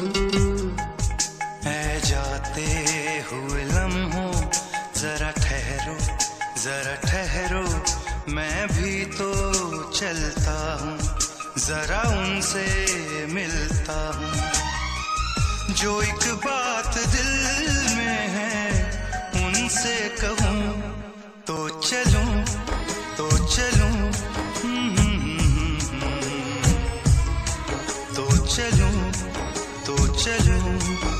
ऐ जाते हुए लम्हों जरा ठहरो, जरा ठहरो, मैं भी तो चलता हूँ, जरा उनसे मिलता हूँ। जो एक बात दिल में है उनसे कहूँ तो चलूं, तो चलूं, तो चलूं, तो चलूं।